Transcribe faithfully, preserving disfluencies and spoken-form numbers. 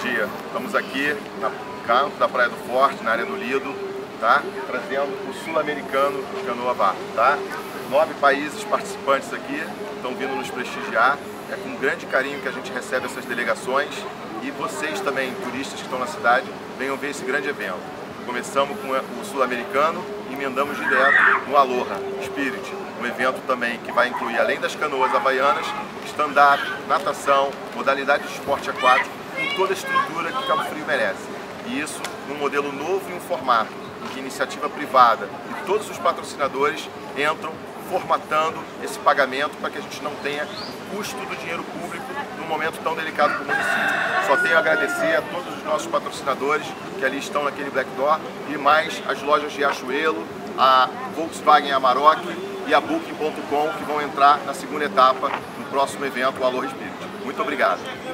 dia. Estamos aqui no canto da Praia do Forte, na área do Lido, tá? Trazendo o sul-americano Canoa Barco, tá? Nove países participantes aqui estão vindo nos prestigiar. É com grande carinho que a gente recebe essas delegações e vocês também, turistas que estão na cidade, venham ver esse grande evento. Começamos com o sul-americano e emendamos direto no Aloha Spirit, um evento também que vai incluir, além das canoas havaianas, stand-up, natação, modalidade de esporte aquático, com toda a estrutura que Cabo Frio merece. E isso num modelo novo e um formato em que iniciativa privada e todos os patrocinadores entram formatando esse pagamento para que a gente não tenha o custo do dinheiro público num momento tão delicado para o município. Só tenho a agradecer a todos os nossos patrocinadores que ali estão naquele Black Door e mais as lojas de Riachuelo, a Volkswagen Amarok e a Booking ponto com que vão entrar na segunda etapa no próximo evento, o Aloha Spirit. Muito obrigado.